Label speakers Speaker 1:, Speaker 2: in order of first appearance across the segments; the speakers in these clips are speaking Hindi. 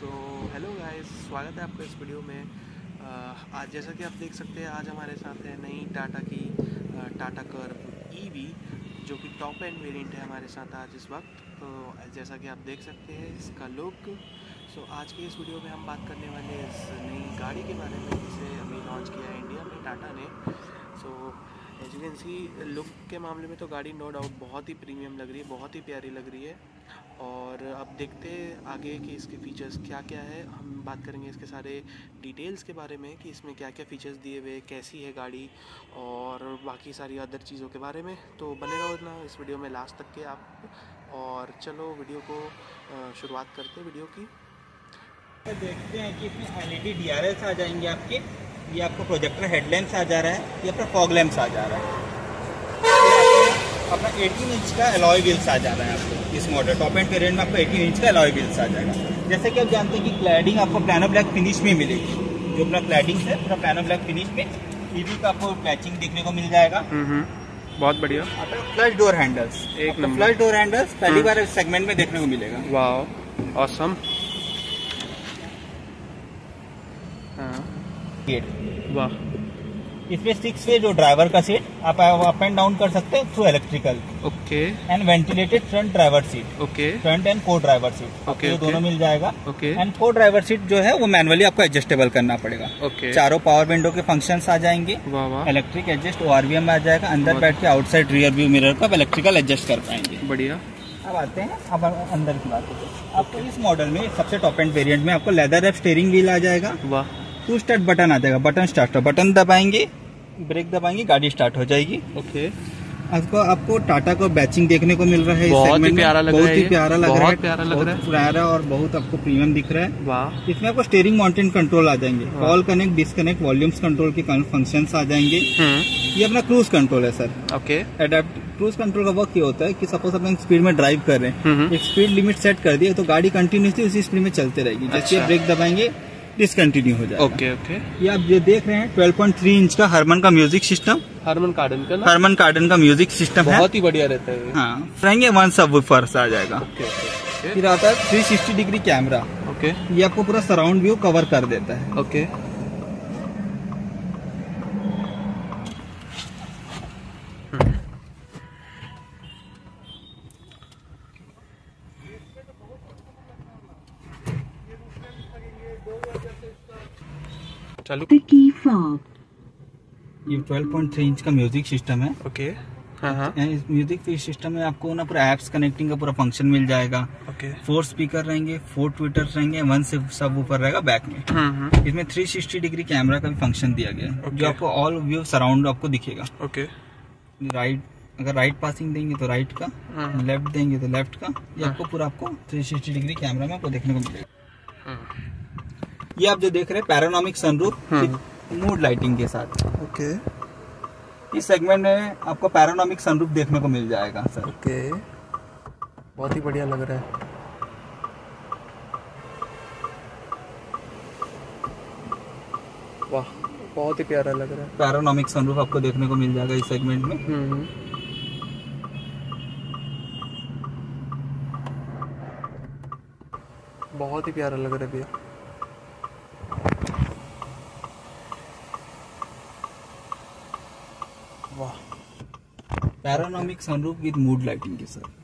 Speaker 1: सो हेलो गाइस, स्वागत है आपका इस वीडियो में। आज जैसा कि आप देख सकते हैं, आज हमारे साथ है नई टाटा की टाटा कर्व ईवी, जो कि टॉप एंड वेरिएंट है हमारे साथ आज इस वक्त। तो जैसा कि आप देख सकते हैं इसका लुक। सो आज के इस वीडियो में हम बात करने वाले हैं इस नई गाड़ी के बारे में, जिसे अभी लॉन्च किया है इंडिया में टाटा ने। So as you can see, look के मामले में तो गाड़ी नो डाउट बहुत ही प्रीमियम लग रही है, बहुत ही प्यारी लग रही है। और अब देखते हैं आगे कि इसके फ़ीचर्स क्या क्या है। हम बात करेंगे इसके सारे डिटेल्स के बारे में कि इसमें क्या क्या फ़ीचर्स दिए हुए, कैसी है गाड़ी, और बाकी सारी अदर चीज़ों के बारे में। तो बने रहो ना इस वीडियो में लास्ट तक के आप। और चलो वीडियो को शुरुआत करते हैं वीडियो की।
Speaker 2: देखते हैं कि इसमें एलईडी डीआरएल्स आ जाएंगे आपके। ये आपको प्रोजेक्टर हेडलैम्प्स आ जा रहा है, ये अपना फॉग लैम्प्स आ जा रहा है। अपना 18 इंच का अलॉय व्हील्स आ जा रहा है आपको। इस मॉडल टॉप एंड वेरिएंट में आपको 18 इंच का अलॉय व्हील्स आ जाएगा। जैसे कि आप जानते हैं कि क्लैडिंग आपको प्लानो ब्लैक फिनिश में मिलेगी। जो अपना क्लैडिंग है पूरा प्लानो ब्लैक फिनिश में। ईवी का आपको मैचिंग देखने को मिल जाएगा।
Speaker 1: बहुत बढ़िया।
Speaker 2: अपना फ्लश डोर हैंडल्स,
Speaker 1: एक नंबर।
Speaker 2: फ्लश डोर हैंडल्स पहली बार इस सेगमेंट में देखने को मिलेगा।
Speaker 1: वाह, ऑसम। वाह।
Speaker 2: इसमें 6 वे जो ड्राइवर का सीट आप अप एंड डाउन कर सकते हैं through electrical.
Speaker 1: Okay.
Speaker 2: And ventilated front driver seat.
Speaker 1: Okay.
Speaker 2: Front and co driver seat.
Speaker 1: Okay,
Speaker 2: ये
Speaker 1: ओके।
Speaker 2: दोनों मिल जाएगा।
Speaker 1: Okay.
Speaker 2: And co driver seat जो है वो मैनुअली आपको एडजस्टेबल करना पड़ेगा।
Speaker 1: ओके।
Speaker 2: चारों पावर विंडो के फंक्शंस आ जाएंगे।
Speaker 1: वाह वाह,
Speaker 2: इलेक्ट्रिक एडजस्ट ओआरवीएम आ जाएगा। अंदर बैठ के आउटसाइड रियर व्यू मिरर को आप इलेक्ट्रिकल एडजस्ट कर पाएंगे।
Speaker 1: बढ़िया।
Speaker 2: अब आते हैं अब अंदर की बात करते हैं। आपको इस मॉडल में सबसे टॉप एंड वेरिएंट में आपको लेदर रैप स्टीयरिंग व्हील आ जाएगा।
Speaker 1: वाह।
Speaker 2: 2 स्टार्ट बटन आ जाएगा। बटन स्टार्टर, बटन दबाएंगे, ब्रेक दबाएंगे, गाड़ी स्टार्ट हो जाएगी।
Speaker 1: ओके।
Speaker 2: आपको टाटा का बैचिंग देखने को मिल रहा है।
Speaker 1: बहुत ही प्यारा लग रहा है।
Speaker 2: बहुत ही प्यारा लग रहा है।
Speaker 1: बहुत प्यारा लग रहा है।
Speaker 2: प्यारा और बहुत आपको प्रीमियम दिख रहा है।
Speaker 1: वाह।
Speaker 2: इसमें आपको स्टीयरिंग माउंटेन कंट्रोल आ जाएंगे। Call connect, disconnect, volumes control के फंक्शंस आ जाएंगे। ये अपना क्रूज कंट्रोल है sir.
Speaker 1: Okay.
Speaker 2: Adapt cruise control का वर्क ये होता है कि सपोज अपन स्पीड में ड्राइव कर रहे हैं, एक स्पीड लिमिट सेट कर दी है तो गाड़ी कंटिन्यूसली उसी स्पीड में चलते रहेगी। जैसे
Speaker 1: अच्छा।
Speaker 2: ब्रेक दबाएंगे डिसकंटिन्यू हो जाएगा।
Speaker 1: Okay okay.
Speaker 2: ये आप जो देख रहे हैं 12.3 इंच का हरमन का म्यूजिक सिस्टम।
Speaker 1: हरमन कार्डन का ना?
Speaker 2: हरमन कार्डन का म्यूजिक सिस्टम है।
Speaker 1: बहुत ही बढ़िया रहता है ये।
Speaker 2: हाँ, रहेंगे 1 सबवूफर्स आ जाएगा।
Speaker 1: ओके ओके
Speaker 2: फिर आता है 360 डिग्री कैमरा।
Speaker 1: ओके
Speaker 2: ये आपको पूरा सराउंड व्यू कवर कर देता है।
Speaker 1: ओके। चालू।
Speaker 2: ये 12.3 इंच का म्यूजिक सिस्टम है।
Speaker 1: ओके। हाँ हाँ।
Speaker 2: इस म्यूजिक सिस्टम में आपको ना पूरा एप्स कनेक्टिंग का पूरा फंक्शन मिल जाएगा।
Speaker 1: ओके।
Speaker 2: 4 स्पीकर रहेंगे, 4 ट्विटर्स रहेंगे, 1 से सब ऊपर रहेगा बैक में। इसमें 360 डिग्री कैमरा का भी फंक्शन दिया गया है, जो आपको ऑल व्यू सराउंड आपको दिखेगा।
Speaker 1: ओके।
Speaker 2: राइट, अगर राइट पासिंग देंगे तो राइट का, लेफ्ट देंगे तो लेफ्ट का। ये आपको पूरा आपको 360 डिग्री कैमरा में आपको देखने को मिलेगा। ये आप जो देख रहे हैं पैरानोमिक सनरूफ मूड लाइटिंग के साथ।
Speaker 1: ओके।
Speaker 2: इस सेगमेंट में आपको पैरानोमिक सनरूफ देखने को मिल जाएगा सर।
Speaker 1: ओके। बहुत ही बढ़िया लग रहा है। वाह, बहुत ही प्यारा लग रहा है।
Speaker 2: पैरानोमिक सनरूफ आपको देखने को मिल जाएगा इस सेगमेंट में।
Speaker 1: बहुत ही प्यारा लग रहा है भैया। वाह।
Speaker 2: Panoramic sunroof with mood lighting के साथ।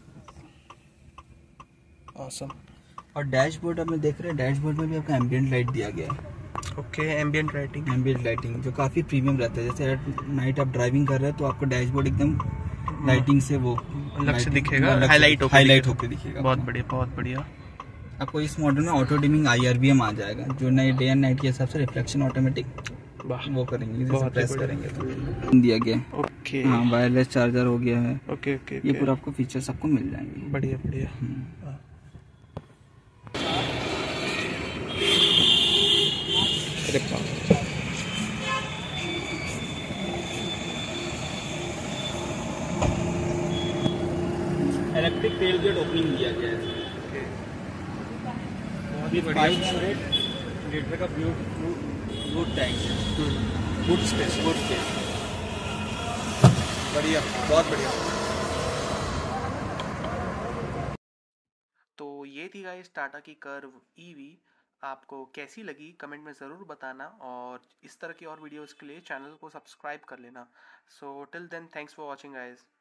Speaker 1: ऑसम।
Speaker 2: और डैशबोर्ड में देख रहे हैं, डैशबोर्ड में भी आपका एम्बियंट लाइट दिया गया है।
Speaker 1: Okay. Ambient lighting.
Speaker 2: Ambient lighting जो काफी प्रीमियम रहता है। जैसे नाइट आप ड्राइविंग कर रहे हैं तो आपको डैशबोर्ड एकदम लाइटिंग से वो
Speaker 1: अलग से दिखेगा,
Speaker 2: हाईलाइट होकर दिखेगा।
Speaker 1: बहुत बढ़िया, बहुत बढ़िया।
Speaker 2: आपको इस मॉडल में ऑटो डिमिंग IRBM आ जाएगा, जो नए डे एंड नाइट के हिसाब से रिफ्लेक्शन ऑटोमेटिक वो करेंगे, जैसे प्रेस करेंगे तो दिया गया।
Speaker 1: ओके।
Speaker 2: हाँ, वायरलेस चार्जर हो गया है।
Speaker 1: Okay okay.
Speaker 2: ये पूरा आपको फीचर्स आपको मिल जाएंगे।
Speaker 1: बढ़िया बढ़िया।
Speaker 2: इलेक्ट्रिक टेल गेट ओपनिंग दिया गया है।
Speaker 1: बहुत ही बढ़िया।
Speaker 2: 500 लीटर का ब्लूट tank,
Speaker 1: good space, good space. बढ़िया, बहुत बढ़िया। तो ये थी गाइस टाटा की कर्व ईवी। आपको कैसी लगी कमेंट में ज़रूर बताना, और इस तरह की और वीडियोज़ के लिए चैनल को सब्सक्राइब कर लेना। So till then, thanks for watching guys.